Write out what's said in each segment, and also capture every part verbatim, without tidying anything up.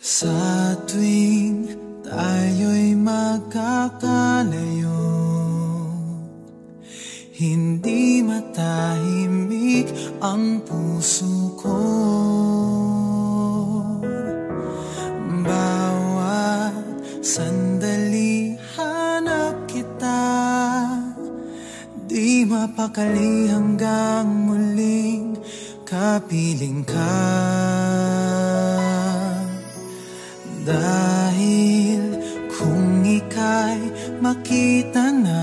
Sa tuwing tayo'y magkakalayo, hindi matahimik ang puso ko. Bawat sandali hanap kita, di mapakali hanggang muling kapiling ka. Dahil kung ika'y makita na,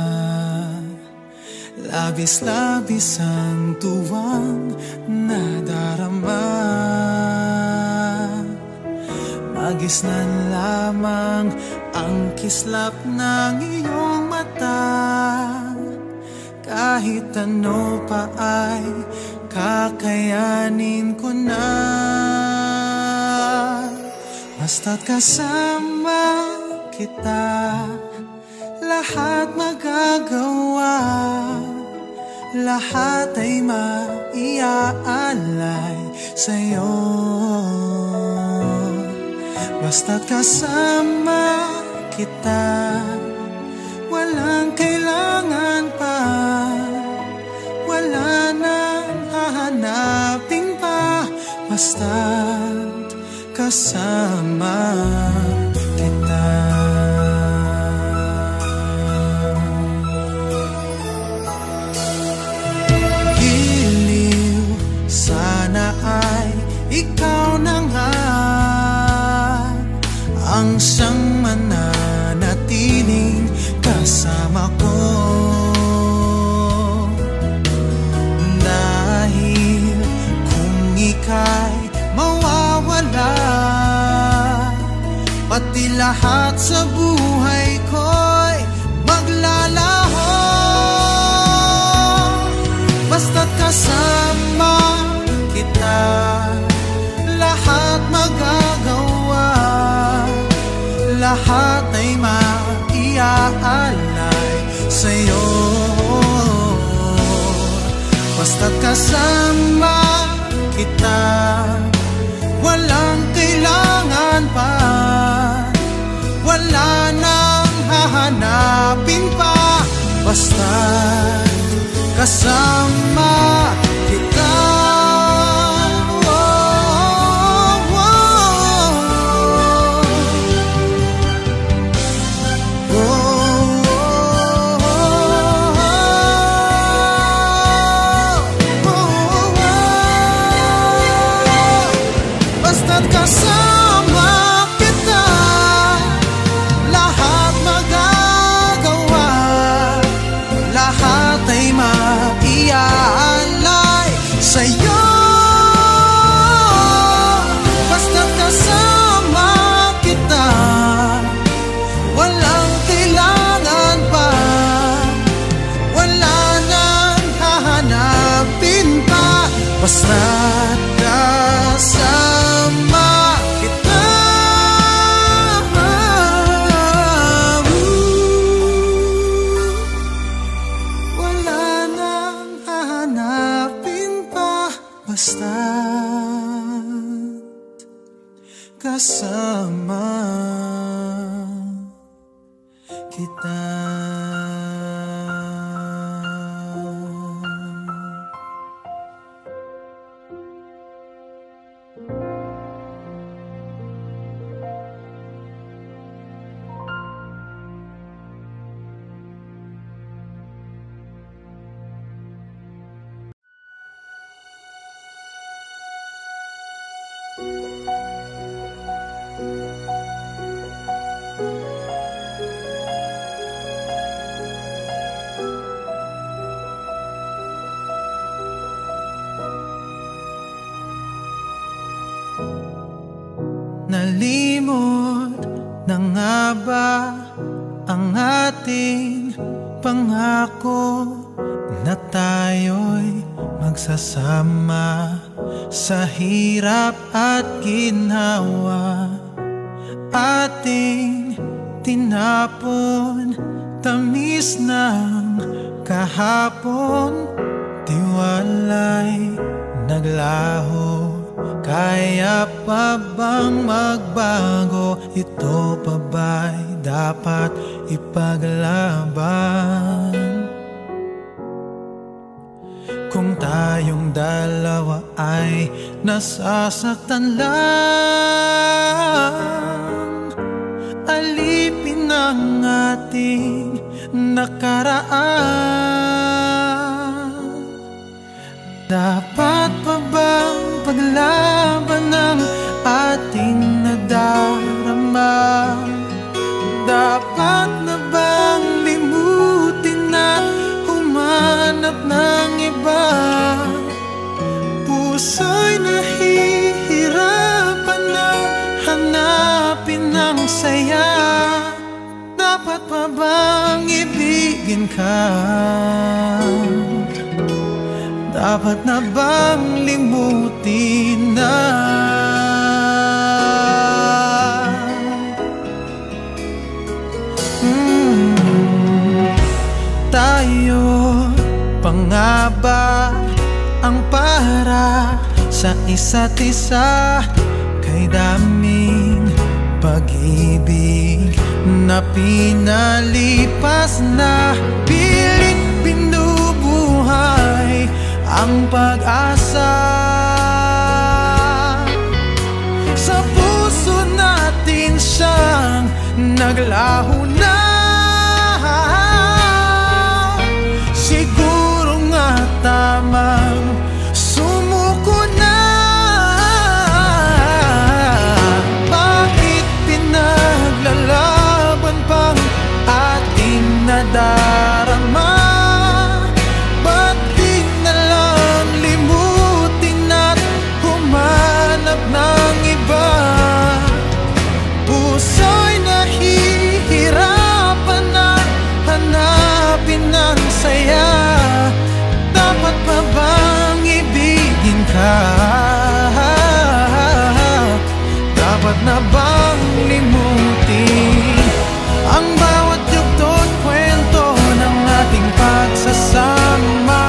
labis-labis ang tuwang nadarama. Magisnan lamang ang kislap ng iyong mata, kahit ano pa ay kakayanin ko na. Basta't kasama kita, lahat magagawa, lahat ay maiaalay sa'yo. Basta't kasama kita, walang kailangan pa, wala nang hahanapin pa. Basta't kasama kita. Giliw, sana ay ikaw na nga ang siyang mananatiling kasama ko. Dahil kung ika'y mawawala, pati lahat sa buhay ko'y maglalaho. Basta't kasama kita, lahat magagawa, lahat ay maiaalay sa'yo. Basta't kasama kita, walang kailangan pa, wala nang hahanapin pa. Basta't kasama kita. Kasama kita, lahat magagawa, lahat ay maiaalay sa'yo. Basta't kasama kita, walang kailangan pa, wala nang hahanapin pa. Basta't kasama kita, wala nang hahanapin pa. Basta't kasama kita. Nalimot na nga ba ang ating pangako na tayo'y magsasama sa hirap at ginhawa? Ating tinapon, tamis ng kahapon, tiwala'y naglaho Kaya pa bang magbago? Ito pa ba'y dapat ipaglaban? Kung tayong dalawa ay nasasaktan lang, alipin ang ating nakaraan. Dapat pa bang paglaban ng ating nadarama? Dapat na bang limutin na humanap ng iba? Puso'y nahihirapan na hanapin ang saya. Dapat pa bang ibigin ka? Dapat na bang limutin na? mm, Tayo pa nga ba ang para sa isa't isa? Kay daming pag-ibig na pinalipas na, pilit binubuhay ang pag-asa. Sa puso natin siyang naglaho na. Siguro nga tamang sumuko na. Bakit pinaglalaban pang ating nadarama? Ba't di na lang limutin at humanap ng iba? Puso'y nahihirapan na hanapin ang saya. Dapat pa bang ibigin ka? Dapat na bang limutin ang bawat yugto't kwento ng ating pagsasama?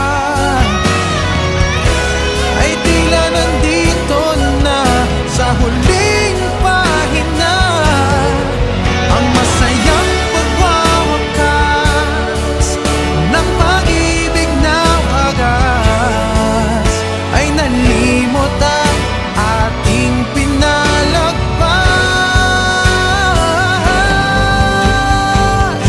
Ay tila nandito na sa huling pahina, ang masayang pagwawakas ng pag-ibig na wagas. Ay nalimot ang ating pinalagpas.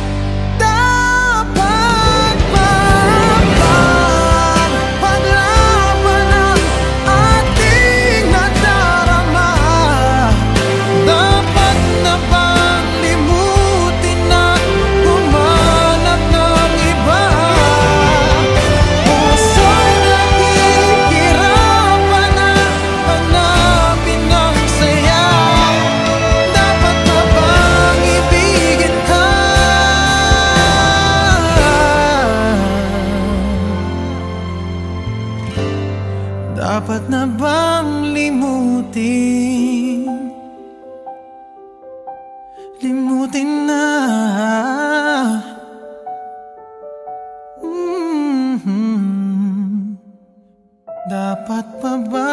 Dapat ba bang paglaban ang ating nadarama? Dapat na bang limutin at humanap ng iba? Puso'y nahihirapan na hanapin ang saya. Dapat na bang ibigin ka? Dapat na bang limutin? Limutin na. Mhm. Dapat pa ba?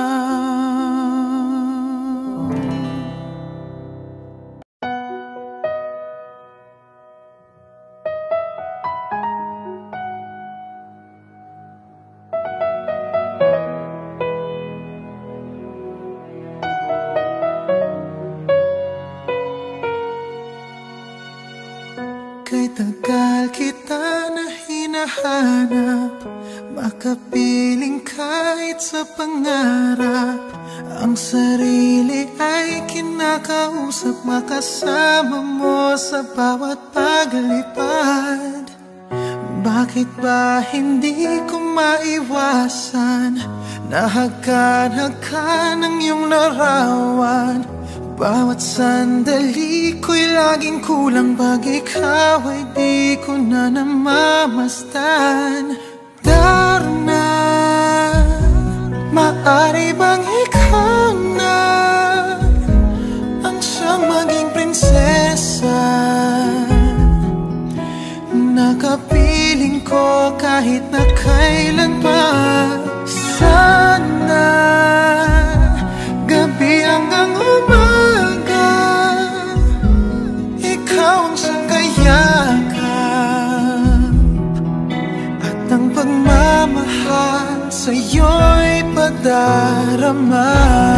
Kay tagal kita na hinahanap, makapiling kahit sa pangarap. Ang sarili ay kinakausap, makasama mo sa bawat paglipad. Bakit ba hindi ko maiwasan? Nahagkan-hagkan ang iyong larawan. Bawat sandali ko'y laging kulang, pag ikaw ay di ko na namamastan. Darna, maaari bang ikaw na ang siyang maging prinsesa? Nakapiling ko kahit na kailan pa. Sana pagdarama.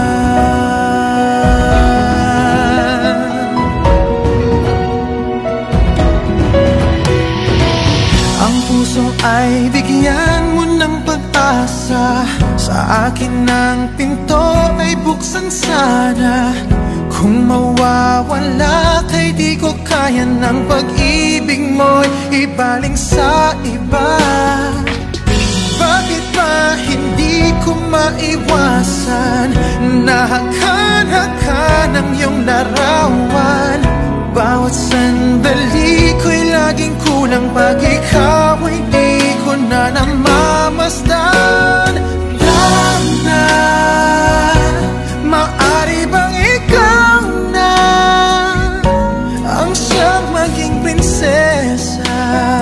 Ang puso ay bigyan mo ng pag-asa. Sa akin ang pinto ay buksan sana. Kung mawawala kay di ko kaya ng pag-ibig mo'y ibaling sa iba. Bakit ba hindi ko maiwasan na hakan-hakan ang iyong larawan? Bawat sandali ko'y laging kulang pag ikaw ay di ko na namamasdan. Lana, maari bang ikaw na ang siyang maging prinsesa?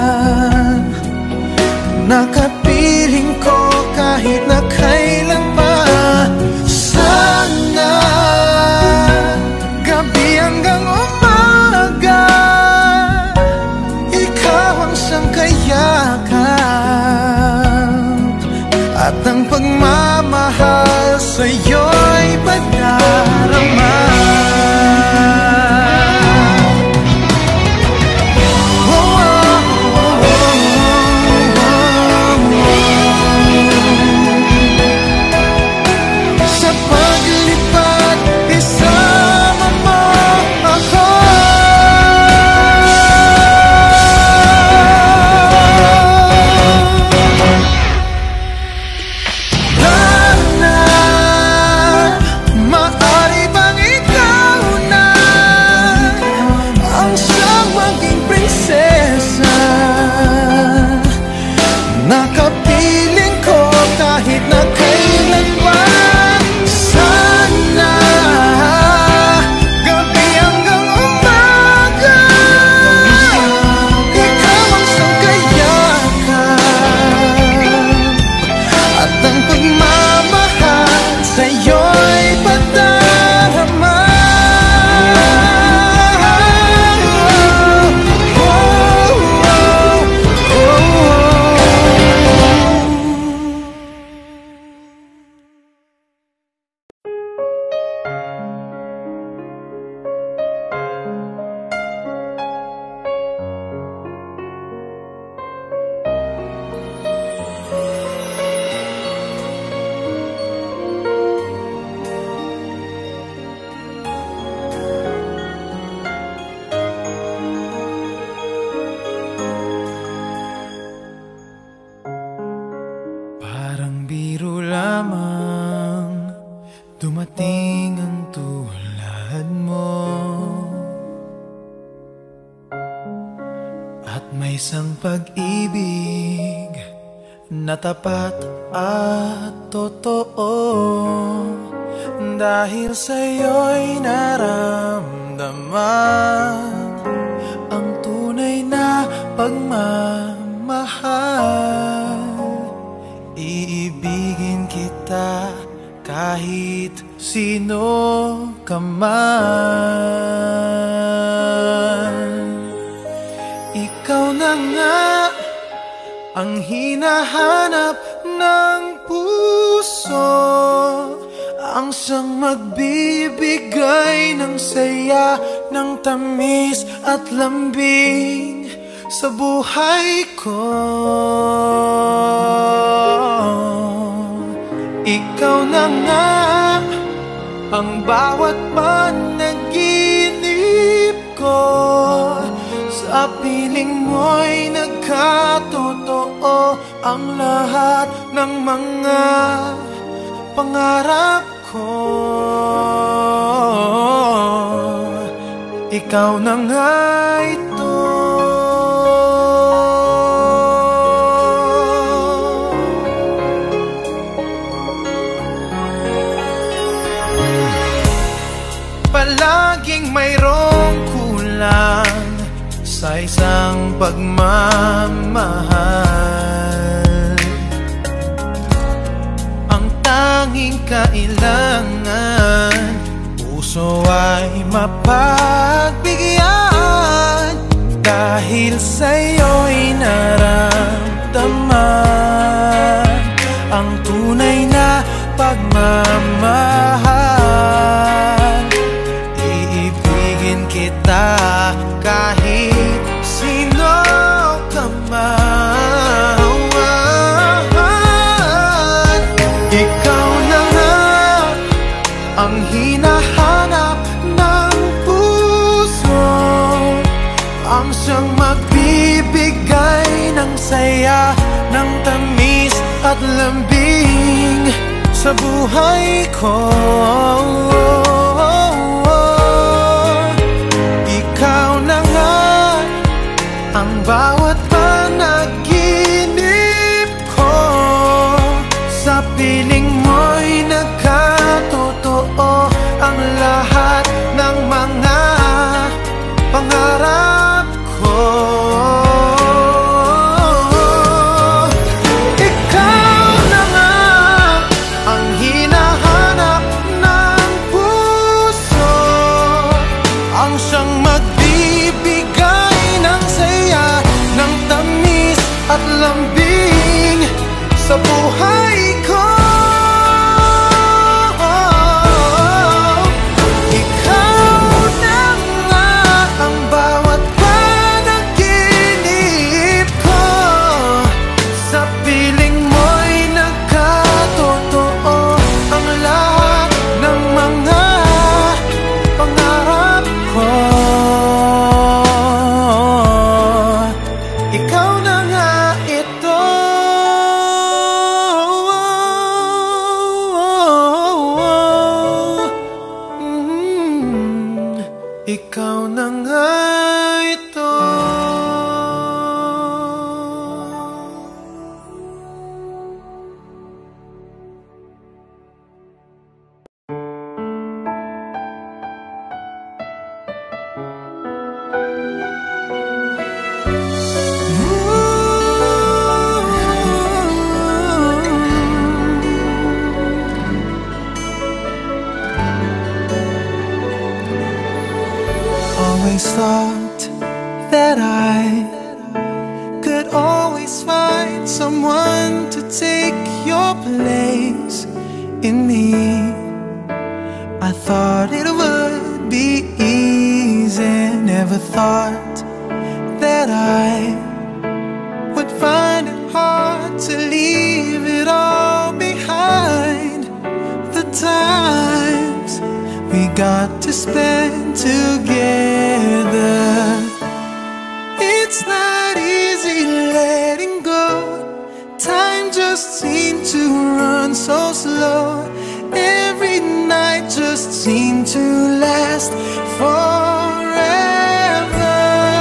Nakapiling ko kahit na kailan pa. Sana gabi hanggang umaga ikaw ang siyang kayakap. At ang pagmamahal sa'yo'y pagdarama. Tapat at totoo, dahil sa'yo'y naramdaman ang tunay na pagmamahal. Iibigin kita kahit sino ka man. Ikaw na nga ang hinahanap ng puso, ang siyang magbibigay ng saya, ng tamis at lambing sa buhay ko. Ikaw na nga ang bawat panaginip ko, sa piling mo'y nagkatotoo ang lahat ng mga pangarap ko. Ikaw na nga ito. Palaging mayroong kulang sa isang pagmamahal. Ang tanging kailangan, puso ay mapagbigyan, dahil sa'yo'y naramdaman ang tunay na pagmamahal. saya ng tamis at lambing sa buhay ko. Ikaw na nga ang bawat panaginip ko. Sa piling mo'y nagkatotoo ang lahat ng mga pangarap ko. Ikaw na nga ang hinahanap ng puso, ang siyang magbibigay ng saya, ng tamis at lambing sa buhay ko. Ikaw na nga ito. Always thought that I could always find someone to take your place in me. I thought it would be easy, never thought that I would find it hard to leave it all behind. The times we got to spend together, it's not easy letting go. Time just seemed to run so slow. Every night just seemed to last forever.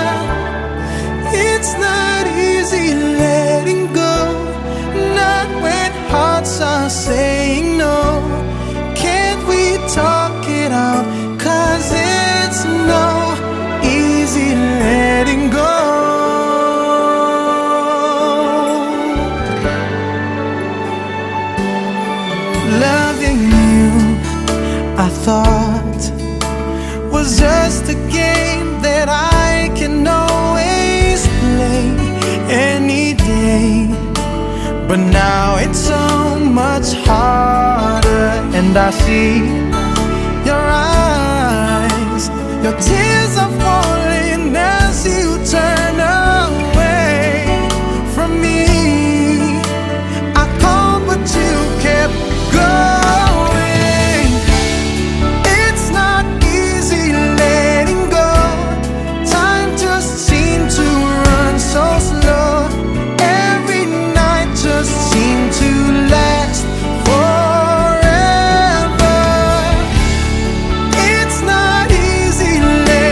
It's not easy letting go, not when hearts are saying no. Can't we talk it out? 'Cause it's no easy letting go. Loving you, I thought, was just a game that I can always play any day. But now it's so much harder, and I see your eyes, your tears are falling as you turn away from me. I called but you kept going. It's not easy letting go. Time just seemed to run so slow. Every night just seemed to last forever. It's not easy letting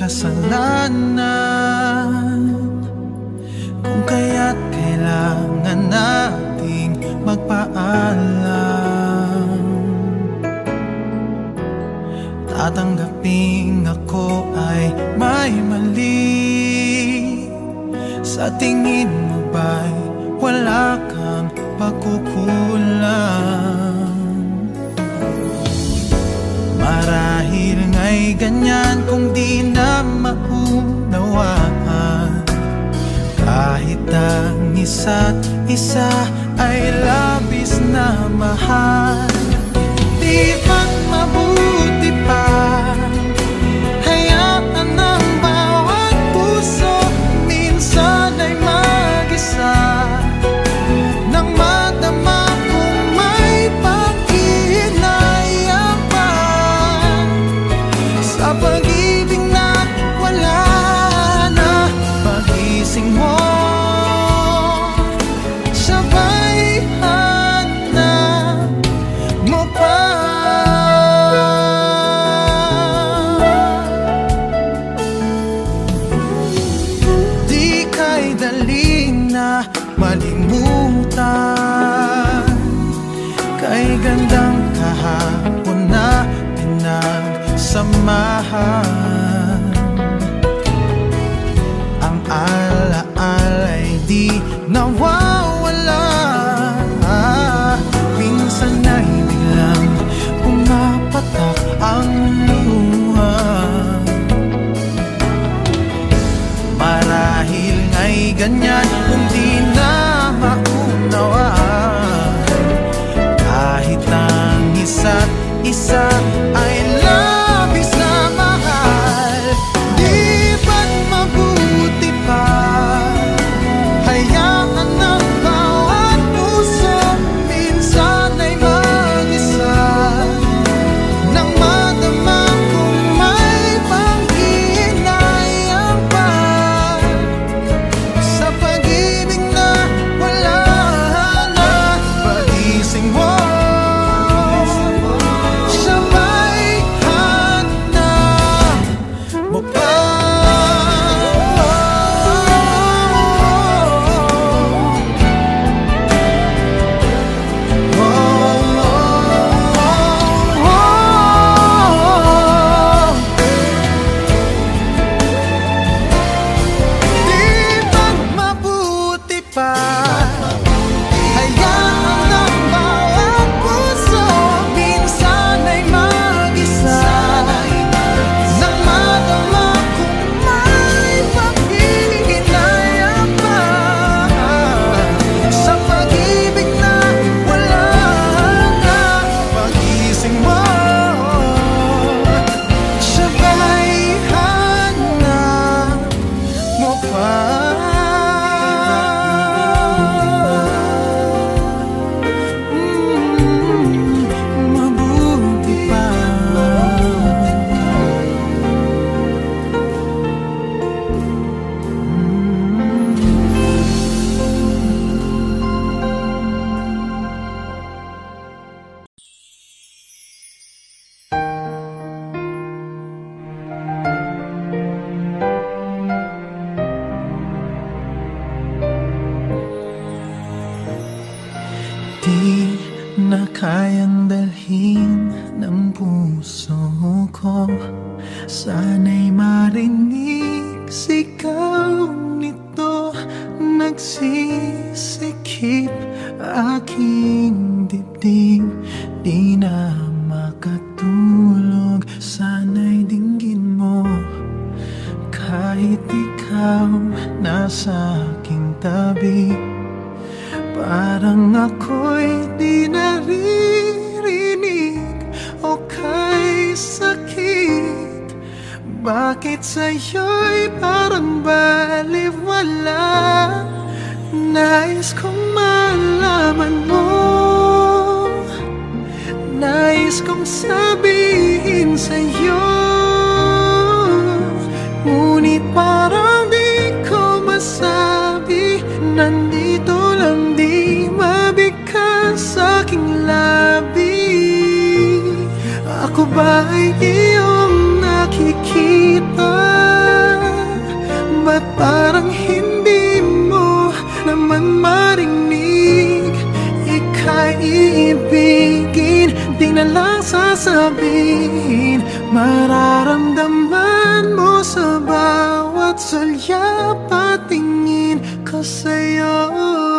kasalanan, kung kaya't kailangan nating magpaalam. Tatanggaping ako ay may mali. Sa tingin mo ba'y wala kang pagkukulang? Marahil nga'y ganyan kung di na maunawaan. Kahit ang isa't isa ay labis na mahal, di ba't mabuti pa hayaan ang bawat puso minsan ay mag-isa, nang madama kung may pag-iinayang pa sa pag-ibig na wala na. Pagising mo sabay hanap mo pa. Di ka'y dali na malimutan, kay gandang kahapon na pinagsamahan. Ang ala-ala'y di nawawala, minsan ay biglang pumapatak ang luha. Marahil nga'y ganyan kung di na maunawaan. Kahit ang isa't isa ay labis na mahal, di ba't mabuti pa hayaan ang bawat puso minsan ay mag-isa, nang madama kung may pag-iinayang pa sa pag-ibig na wala na. Pagising mo sabay hanap mo pa. Di ba't mabuti pa hayaan ang bawat puso minsan ay mag-isa, nang madama kung may pag-iinayang pa sa pag-ibig na wala na. Pagising mo sabay hanap mo pa. Mm, mabuti pa. Di na kayang dalhin ng puso ko, sana'y marinig sigaw nito. Nagsisikip aking dibdib, di na makatulog. Sana'y dinggin mo kahit ikaw nasa aking tabi. Parang ako'y di naririnig o kay sakit. Bakit sa'yo'y parang baliwala? Nais kong malaman mo, nais kong sabihin sa'yo, ngunit parang di ko masabi. Nandito lang di mabigkas sa aking labi. Ako ba'y iyong nakikita? Ba't parang hindi mo naman marinig? Ika'y iibigin, di na lang sasabihin. Mararamdaman mo sa bawat sulyap at tingin ko sa'yo.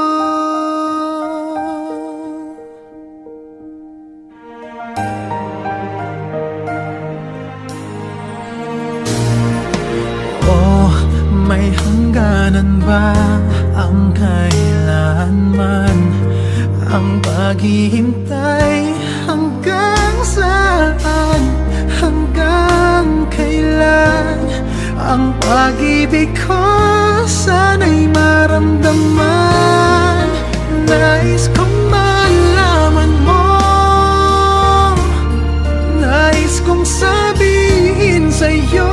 Oh, may hangganan ba ang kailanman? Ang paghihintay hanggang saan? Hanggang kailan? Ang pag-ibig ko sana'y maramdaman. Nais kong malaman mo, nais kong sabihin sa'yo,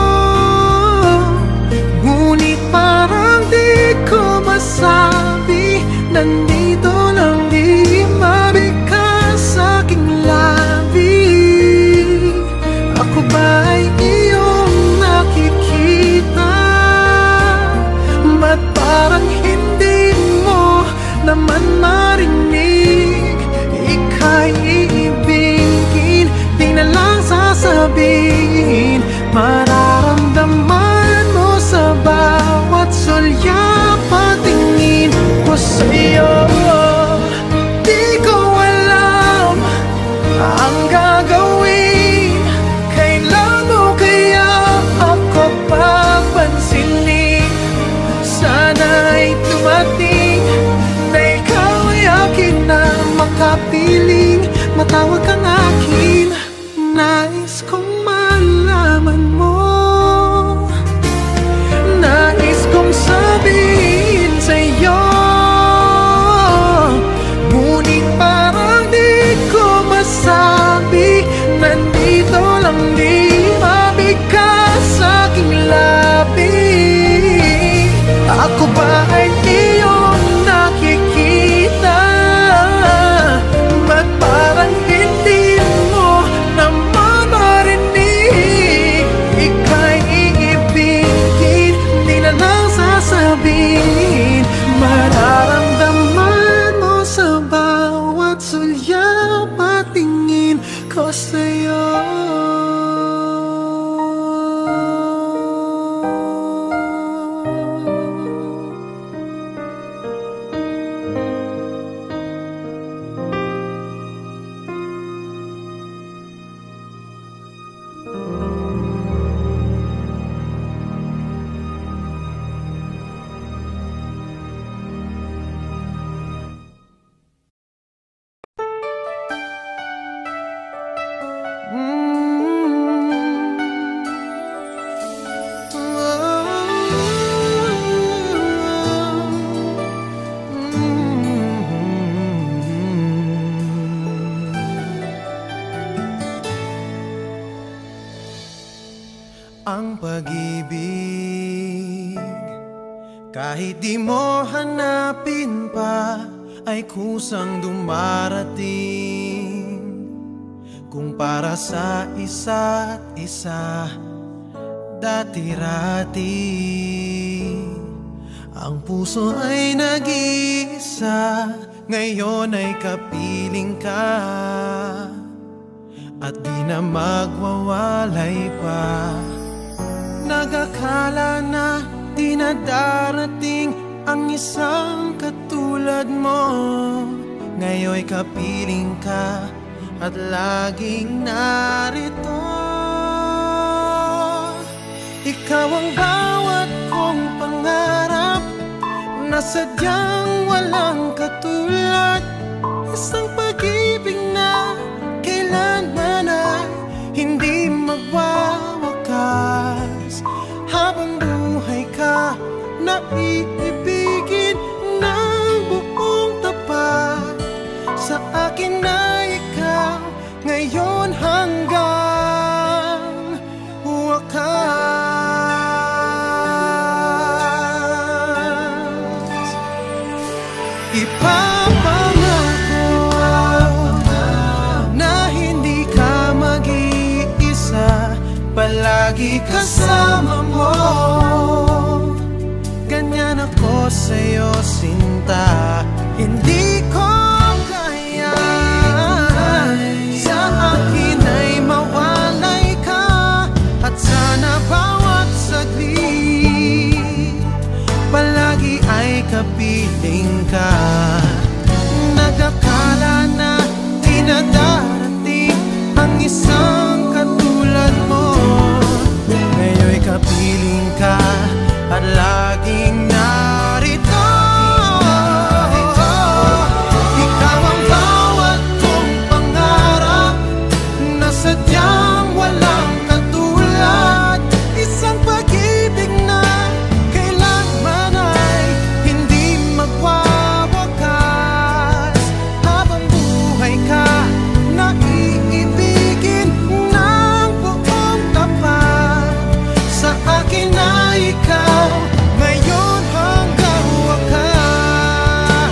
ngunit parang di ko masabi. Nandito lang di mabigkas sa aking labi. Ako ba ay iyong nakikita? Ba't parang hindi mo naman marinig? Ika'y iibigin, di na lang sasabihin. Mararamdaman mo sa bawat sulyap at tingin ko sa'yo. Di ko alam ang gagawin. Kailan mo kaya ako papansinin? Sana'y dumating na ikaw ay akin na makapiling. Matawag kang akin, nais kong malaman mo, nais kong sabihin sa'yo, ngunit parang di ko masabi. Nandito lang di mabigkas sa aking labi. Ako ba ay iyong nakikita? Ba't parang hindi mo naman marinig? Ika'y iibigin, di na lang sasabihin. Mararamdaman mo sa bawat sulyap at tingin ko sa'yo. Ang pag-ibig, kahit di mo hanapin pa, ay kusang dumarating. Kung para sa isa't isa, dati-rati, ang puso ay nag-iisa. Ngayon ay kapiling ka, at di na magwawalay pa. Nag-akala na di na darating ang isang katulad mo. Ngayon'y kapiling ka at laging narito. Ikaw ang bawat kong pangarap na sadyang walang katulad. Isang pag-ibig na kailanman ay hindi magwawakas. Habang buhay ka na iibigin ng buong tapat. Sa akin na ikaw ngayon hanggang wakas. Ipapangako na hindi ka mag-iisa, palagi kasama mo. sa'yo, sinta. Hindi ko kaya sa akin ay mawalay ka, at sana bawat saglit palagi ay kapiling ka. Nag-akala na di na darating ang isang katulad mo, ngayon'y kapiling ka at laging narito. Ikaw ang bawat kong pangarap na sadyang walang katulad, isang pag-ibig na kailanman ay hindi magwawakas. Habang buhay ka na iibigin ng buong tapat, sa akin ay ikaw ngayon hanggang wakas.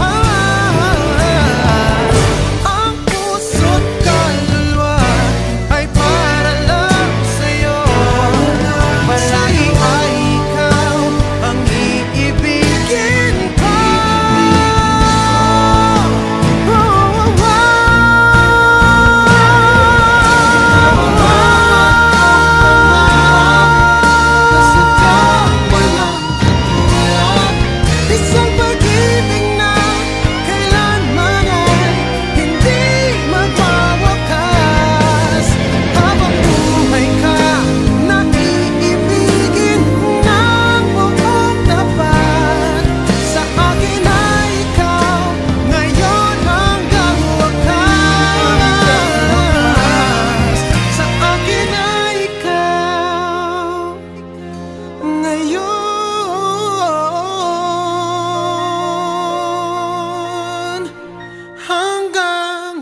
Ang puso't kaluluwa ay para lang sa'yo, palagi ay ikaw ang iibigin ko. Isang pag-ibig na kailanman ay hindi magwawakas. Habang buhay ka na iibigin ng buong tapat, sa akin ay ikaw ngayon hanggang wakas. Sa akin ay ikaw ngayon hanggang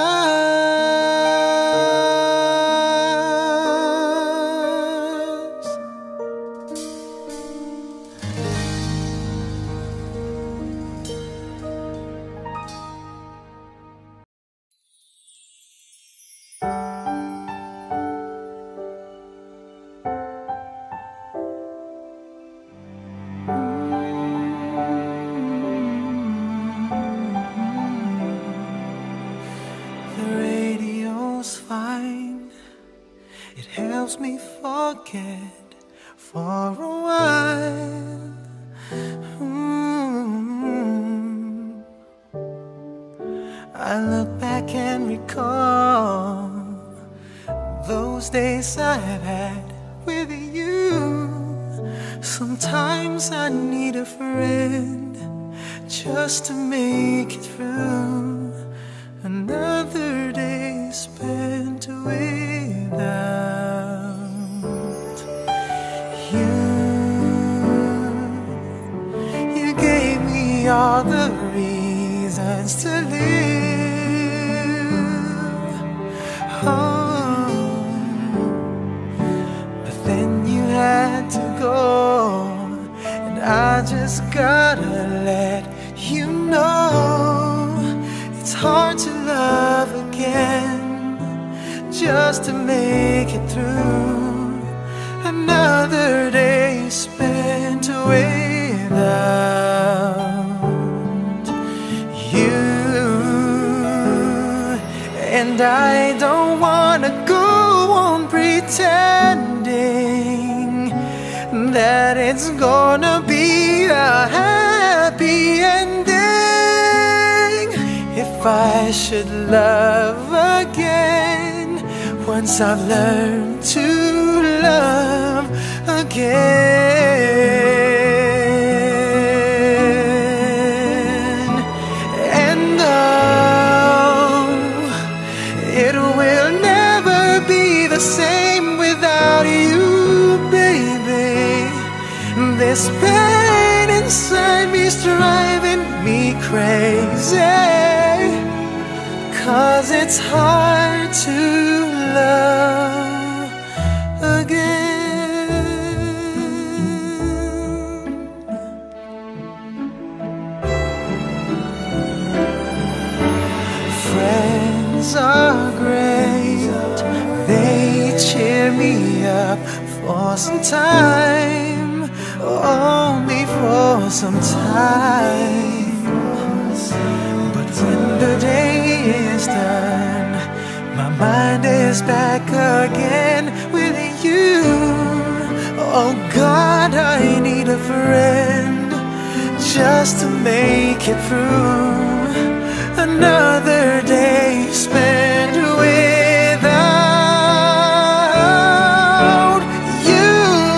wakas. The radio's fine, it helps me forget for a while. Mm. I look back and recall those days I've had with you. Sometimes I need a friend just to make it through another day spent without you. You gave me all the reasons to live. Oh, but then you had to go, and I just gotta let you know it's hard to love again just to make it through another day spent without you. And I don't wanna go on pretending that it's gonna be a happy ending. If I should love again, once I've learned to love again. And oh, it will never be the same without you, baby. This pain inside me's driving me crazy, 'cause it's hard to love again. Friends are great, they cheer me up for some time, only for for some time, but when the day is done, my mind is back again with you. Oh God, I need a friend just to make it through another day spent without you.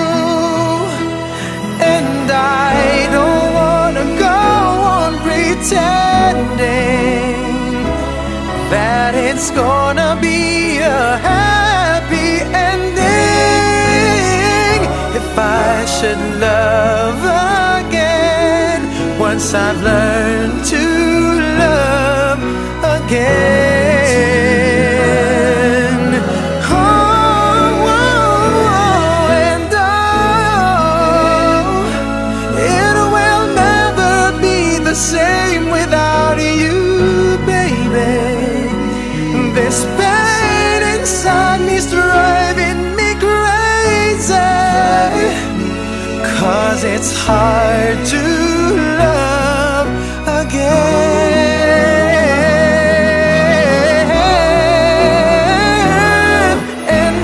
And I don't wanna go on pretending that it's gonna be a happy ending. If I should love again, once I've learned to love again. Oh, oh, and oh, it will never be the same without you, baby. This pain inside me's driving me crazy, 'cause it's hard to love again. And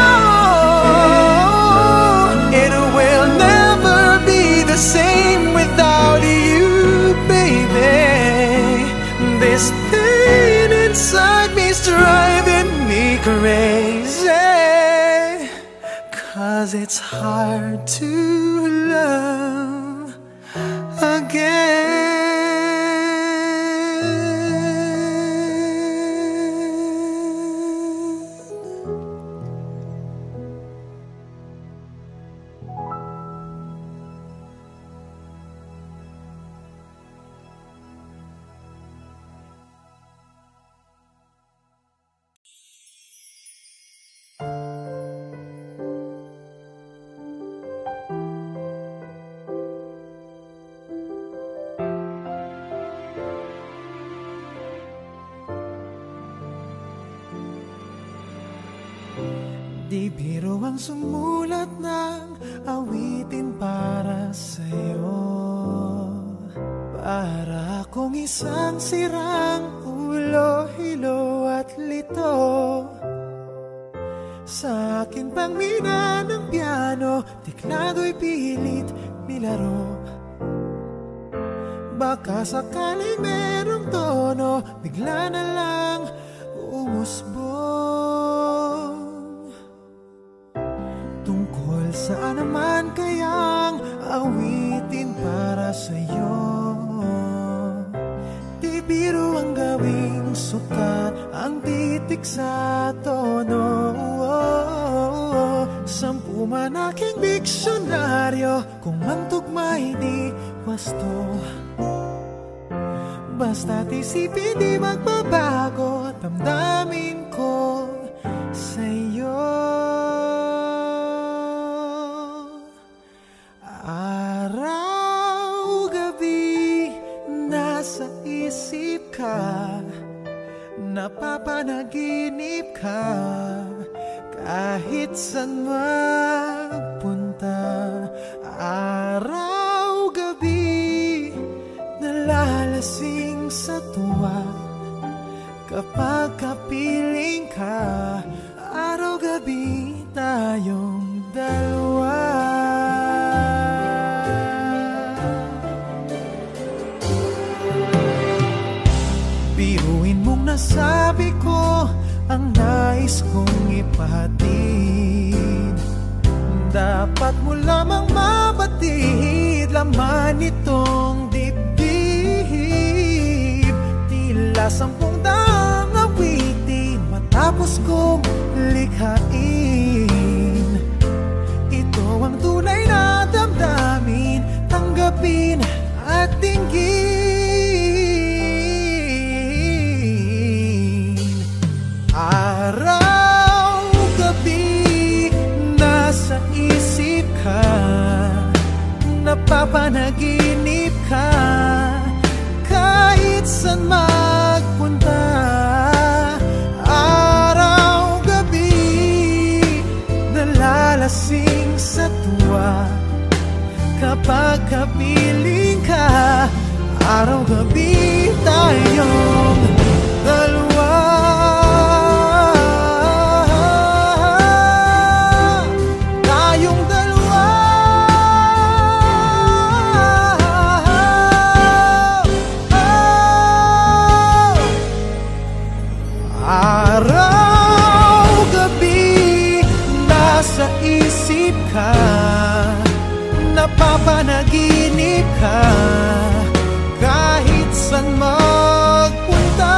oh, it will never be the same without you, baby. This pain inside me's driving me crazy, 'cause it's hard to love again. Di biro ang sumulat ng awitin para sa'yo, para akong isang sirang ulo, hilo at lito. Sa akin pang mina ng piano, tiklado'y pilit nilaro. Baka sakaling merong tono, bigla na lang umusbong. Tungkol saan naman kayang awitin para sa'yo? Di biro ang gawing sukat, ang titik sa tono. Sampu man aking diksyonaryo, kung ang tugma'y di wasto. Basta't isipin di magbabago, damdamin ko sa'yo. Araw, gabi, nasa isip ka, napapanaginip ka, kahit saan magpunta. Araw, gabi, nalalasing sa tuwa, kapag kapiling ka. Araw, gabi, tayong dalawa. Biruin mong nasabi ko ang nais kong ipahatid. Dapat mo lamang mabatid, laman itong dibdib. Tila sampung daang awitin matapos kong likhain. Ito ang tunay na damdamin, tanggapin at dinggin. Araw, gabi, nasa isip ka, napapanaginip ka, kahit saan magpunta. Araw, gabi, nalalasing sa tuwa, kapag kapiling ka. Araw-gabi tayong dalawa. Tayong dalawa. Oh. Araw-gabi nasa isip ka, napapanaginip ka, kahit saan magpunta.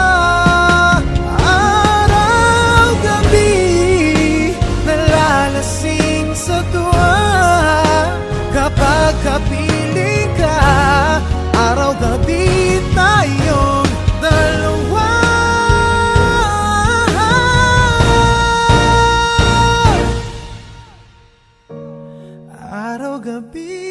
Araw-gabi nalalasing sa tuwa, kapag kapiling ka. Araw-gabi tayong dalawa. Araw-gabi